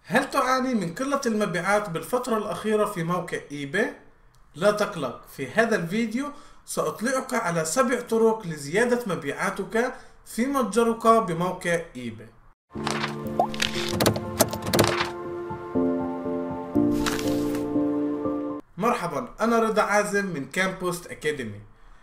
هل تعاني من قلة المبيعات بالفترة الأخيرة في موقع إيباي؟ لا تقلق، في هذا الفيديو سأطلعك على 7 طرق لزيادة مبيعاتك في متجرك بموقع إيباي. مرحبا، أنا رضا عازم من كامبوست أكاديمي.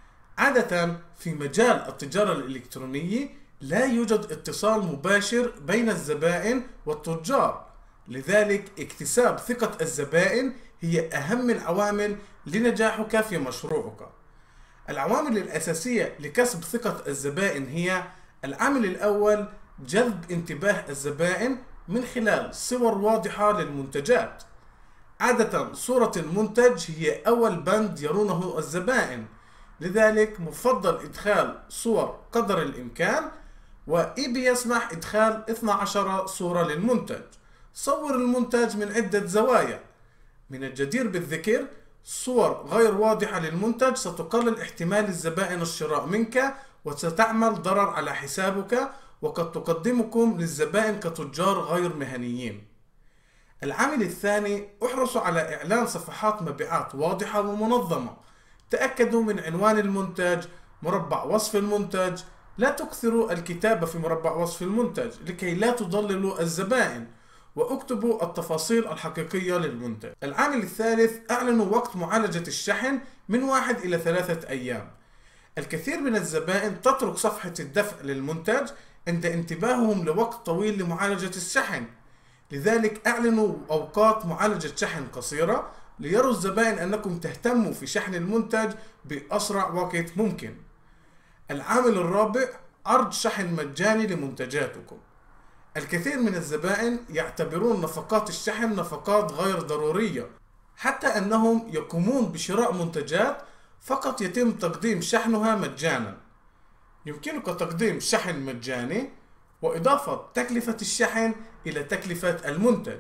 عادة في مجال التجارة الإلكترونية لا يوجد اتصال مباشر بين الزبائن والتجار، لذلك اكتساب ثقة الزبائن هي أهم العوامل لنجاحك في مشروعك. العوامل الأساسية لكسب ثقة الزبائن هي: العامل الأول جذب انتباه الزبائن من خلال صور واضحة للمنتجات. عادة صورة المنتج هي أول بند يرونه الزبائن، لذلك مفضل إدخال صور قدر الإمكان، وإيباي يسمح إدخال 12 صورة للمنتج. صور المنتج من عدة زوايا. من الجدير بالذكر، صور غير واضحة للمنتج ستقلل احتمال الزبائن الشراء منك وستعمل ضرر على حسابك، وقد تقدمكم للزبائن كتجار غير مهنيين. العامل الثاني، احرصوا على إعلان صفحات مبيعات واضحة ومنظمة. تأكدوا من عنوان المنتج، مربع وصف المنتج. لا تكثروا الكتابة في مربع وصف المنتج لكي لا تضللوا الزبائن، واكتبوا التفاصيل الحقيقية للمنتج. العامل الثالث، اعلنوا وقت معالجة الشحن من 1 إلى 3 أيام. الكثير من الزبائن تترك صفحة الدفع للمنتج عند انتباههم لوقت طويل لمعالجة الشحن، لذلك اعلنوا أوقات معالجة شحن قصيرة ليروا الزبائن أنكم تهتموا في شحن المنتج بأسرع وقت ممكن. العامل الرابع، عرض شحن مجاني لمنتجاتكم. الكثير من الزبائن يعتبرون نفقات الشحن نفقات غير ضرورية، حتى أنهم يقومون بشراء منتجات فقط يتم تقديم شحنها مجانا. يمكنك تقديم شحن مجاني وإضافة تكلفة الشحن إلى تكلفة المنتج.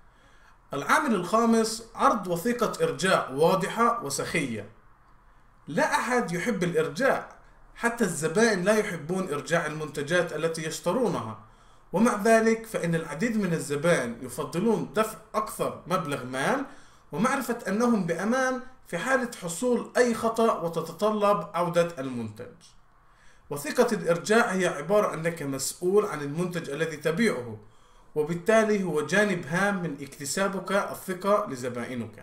العامل الخامس، عرض وثيقة إرجاع واضحة وسخية. لا أحد يحب الإرجاع، حتى الزبائن لا يحبون إرجاع المنتجات التي يشترونها، ومع ذلك فإن العديد من الزبائن يفضلون دفع أكثر مبلغ مال ومعرفة أنهم بأمان في حالة حصول أي خطأ وتتطلب عودة المنتج. وثيقة الإرجاع هي عبارة أنك مسؤول عن المنتج الذي تبيعه، وبالتالي هو جانب هام من اكتسابك الثقة لزبائنك.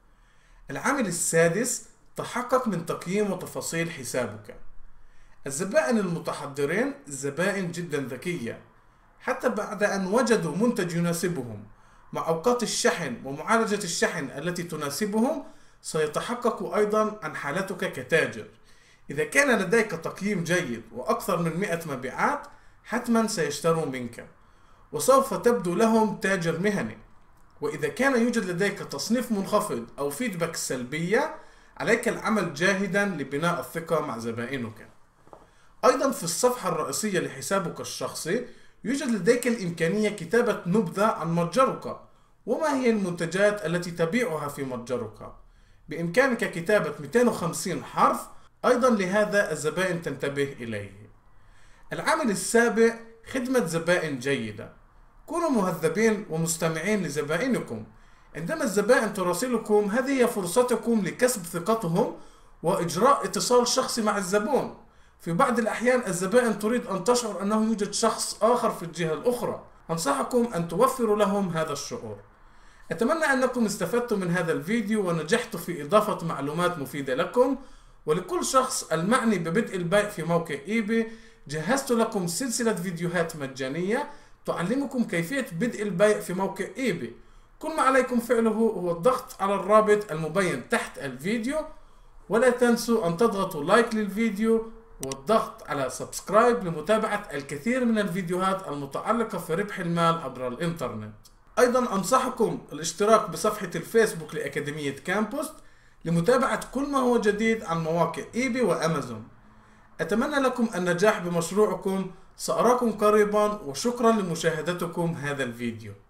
العامل السادس، تحقق من تقييم وتفاصيل حسابك. الزبائن المتحضرين زبائن جدا ذكية، حتى بعد أن وجدوا منتج يناسبهم مع أوقات الشحن ومعالجة الشحن التي تناسبهم، سيتحققوا أيضا عن حالتك كتاجر. إذا كان لديك تقييم جيد وأكثر من 100 مبيعات، حتما سيشتروا منك وسوف تبدو لهم تاجر مهني. وإذا كان يوجد لديك تصنيف منخفض أو فيدباك سلبية، عليك العمل جاهدا لبناء الثقة مع زبائنك. أيضا في الصفحة الرئيسية لحسابك الشخصي يوجد لديك الإمكانية كتابة نبذة عن متجرك وما هي المنتجات التي تبيعها في متجرك. بإمكانك كتابة 250 حرف أيضا لهذا الزبائن تنتبه إليه. العامل السابع، خدمة زبائن جيدة. كونوا مهذبين ومستمعين لزبائنكم. عندما الزبائن تراسلكم، هذه هي فرصتكم لكسب ثقتهم وإجراء اتصال شخصي مع الزبون. في بعض الأحيان الزبائن تريد أن تشعر أنه يوجد شخص آخر في الجهة الأخرى. أنصحكم أن توفروا لهم هذا الشعور. أتمنى أنكم استفدتم من هذا الفيديو ونجحت في إضافة معلومات مفيدة لكم. ولكل شخص المعني ببدء البيع في موقع إيباي، جهزت لكم سلسلة فيديوهات مجانية تعلمكم كيفية بدء البيع في موقع إيباي. كل ما عليكم فعله هو الضغط على الرابط المبين تحت الفيديو، ولا تنسوا أن تضغطوا لايك للفيديو والضغط على سبسكرايب لمتابعة الكثير من الفيديوهات المتعلقة في ربح المال عبر الإنترنت. أيضا أنصحكم الاشتراك بصفحة الفيسبوك لأكاديمية كامبوست لمتابعة كل ما هو جديد عن مواقع إيباي وأمازون. أتمنى لكم النجاح بمشروعكم. سأراكم قريبا، وشكرا لمشاهدتكم هذا الفيديو.